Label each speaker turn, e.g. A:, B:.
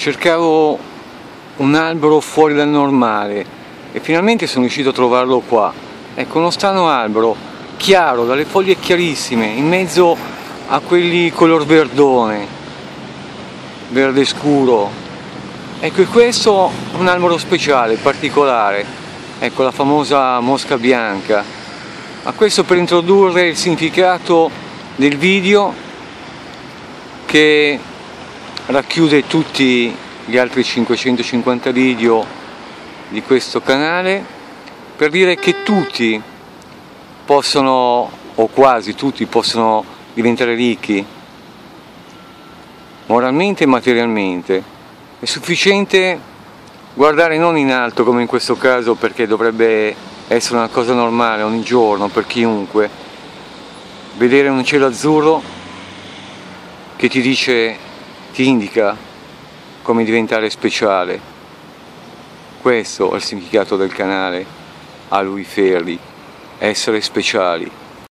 A: cercavo un albero fuori dal normale e finalmente sono riuscito a trovarlo qua. Ecco, uno strano albero, chiaro, dalle foglie chiarissime, in mezzo a quelli color verdone, verde scuro. Ecco, e questo è un albero speciale, particolare, ecco la famosa mosca bianca. Ma questo per introdurre il significato del video che racchiude tutti gli altri 550 video di questo canale, per dire che tutti possono, o quasi tutti, possono diventare ricchi moralmente e materialmente. È sufficiente guardare non in alto come in questo caso, perché dovrebbe essere una cosa normale ogni giorno per chiunque, vedere un cielo azzurro che ti dice, ti indica come diventare speciale. Questo è il significato del canale A Lui Ferri, essere speciali.